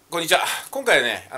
こんにちは。今回はね、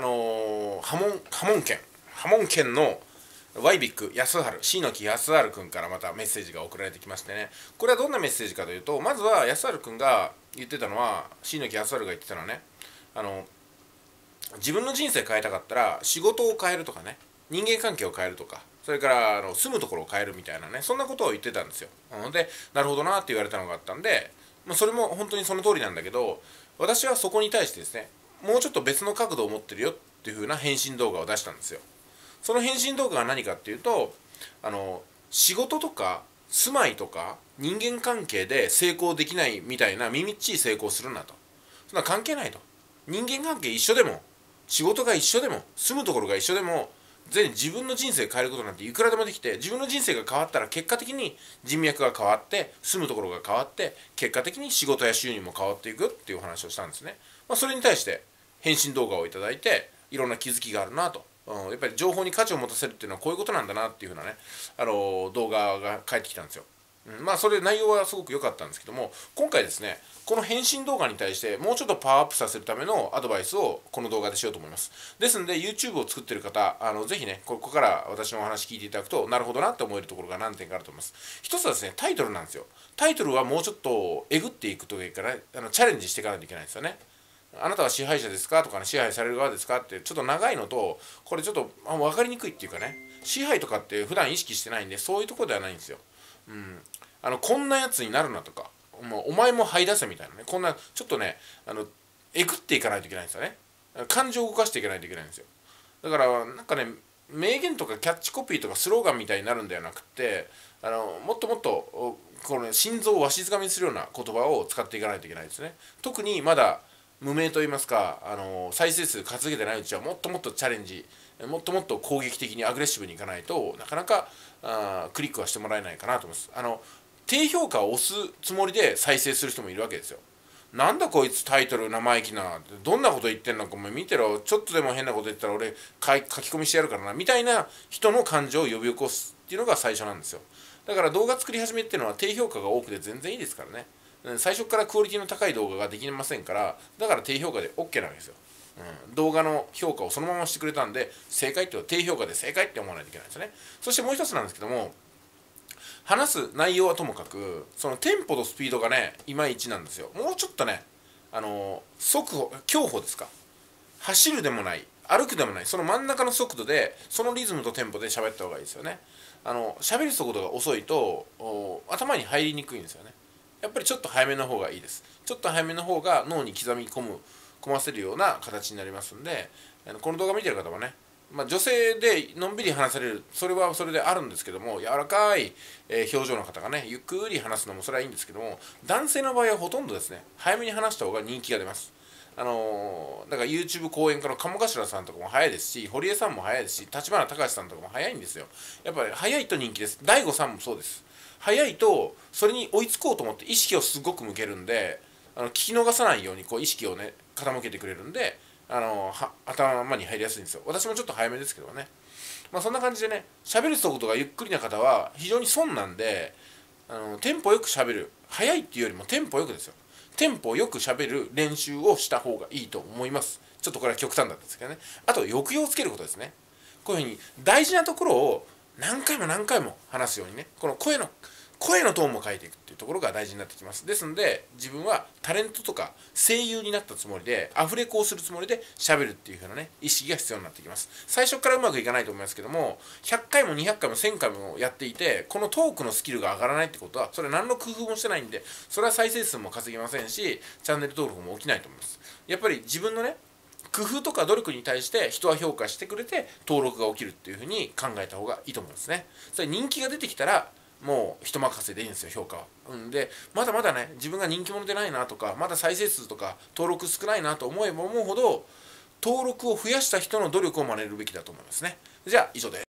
波紋県のワイビック安春、椎木安春君からまたメッセージが送られてきましてね、これはどんなメッセージかというと、まずは安春君が言ってたのは、椎木安春が言ってたのはね、自分の人生変えたかったら、仕事を変えるとかね、人間関係を変えるとか、それから住むところを変えるみたいなね、そんなことを言ってたんですよ。で、なるほどなって言われたのがあったんで、それも本当にその通りなんだけど、私はそこに対してですね、もうちょっと別の角度を持ってるよっていう風な返信動画を出したんですよ。その返信動画が何かっていうと、仕事とか住まいとか人間関係で成功できないみたいな耳っちい成功するなと。そんな関係ないと。人間関係一緒でも、仕事が一緒でも、住むところが一緒でも、自分の人生変えることなんていくらでもできて、自分の人生が変わったら結果的に人脈が変わって、住むところが変わって、結果的に仕事や収入も変わっていくっていうお話をしたんですね。それに対して返信動画をいただいて、いろんな気づきがあるなと。やっぱり情報に価値を持たせるっていうのはこういうことなんだなっていうふうなね、動画が返ってきたんですよ。それ内容はすごく良かったんですけども、今回ですね、この返信動画に対してもうちょっとパワーアップさせるためのアドバイスをこの動画でしようと思います。ですので YouTube を作ってる方、ぜひね、ここから私のお話聞いていただくと、なるほどなって思えるところが何点かあると思います。一つはですね、タイトルなんですよ。タイトルはもうちょっとえぐっていくといいから、チャレンジしていかないといけないんですよね。あなたは支配者ですかとかね、支配される側ですかってちょっと長いのと、これちょっと分かりにくいっていうかね、支配とかって普段意識してないんで、そういうところではないんですよ。こんなやつになるなとか、お前も這い出せみたいなね、こんな、ちょっとね、えぐっていかないといけないんですよね。感情を動かしていかないといけないんですよ。だから、なんかね、名言とかキャッチコピーとかスローガンみたいになるんではなくて、もっともっと、この心臓をわしづかみにするような言葉を使っていかないといけないですね。特にまだ無名といいますか、再生数稼げてないうちはもっともっとチャレンジ、もっともっと攻撃的にアグレッシブにいかないとなかなかクリックはしてもらえないかなと思います。低評価を押すつもりで再生する人もいるわけですよ。なんだこいつタイトル生意気な、どんなこと言ってんのかお前見てろ、ちょっとでも変なこと言ったら俺書き込みしてやるからなみたいな人の感情を呼び起こすっていうのが最初なんですよ。だから動画作り始めっていうのは低評価が多くて全然いいですからね。最初からクオリティの高い動画ができませんから、だから低評価で OK なわけですよ。動画の評価をそのまましてくれたんで、正解っていうのは低評価で正解って思わないといけないんですね。そしてもう一つなんですけども、話す内容はともかく、そのテンポとスピードがね、いまいちなんですよ。もうちょっとね、競歩ですか。走るでもない、歩くでもない、その真ん中の速度で、そのリズムとテンポで喋った方がいいですよね。喋る速度が遅いと、頭に入りにくいんですよね。やっぱりちょっと早めの方がいいです。ちょっと早めの方が脳に刻み込ませるような形になりますんで、この動画見てる方はね、女性でのんびり話される、それはそれであるんですけども、柔らかい、表情の方がね、ゆっくり話すのもそれはいいんですけども、男性の場合はほとんどですね、早めに話した方が人気が出ます。だから YouTube 講演家の鴨頭さんとかも早いですし、堀江さんも早いですし、立花隆さんとかも早いんですよ。やっぱり早いと人気です。大悟さんもそうです。早いと、それに追いつこうと思って意識をすごく向けるんで、聞き逃さないようにこう意識をね、傾けてくれるんで、頭に入りやすいんですよ。私もちょっと早めですけどね。そんな感じでね、喋る速度がゆっくりな方は非常に損なんで、テンポよく喋る。早いっていうよりもテンポよくですよ。テンポよく喋る練習をした方がいいと思います。ちょっとこれは極端だったんですけどね。あと、抑揚をつけることですね。こういうふうに大事なところを何回も何回も話すようにね、この声のトーンも変えていくっていうところが大事になってきます。ですので、自分はタレントとか声優になったつもりで、アフレコをするつもりで喋るっていう風なね、意識が必要になってきます。最初からうまくいかないと思いますけども、100回も200回も1000回もやっていて、このトークのスキルが上がらないってことは、それは何の工夫もしてないんで、それは再生数も稼げませんし、チャンネル登録も起きないと思います。やっぱり自分のね、工夫とか努力に対して人は評価してくれて登録が起きるっていう風に考えた方がいいと思いますね。それ人気が出てきたらもう人任せでいいんですよ、評価は。で、まだまだね、自分が人気者でないなとか、まだ再生数とか登録少ないなと思えば思うほど、登録を増やした人の努力を真似るべきだと思いますね。じゃあ、以上です。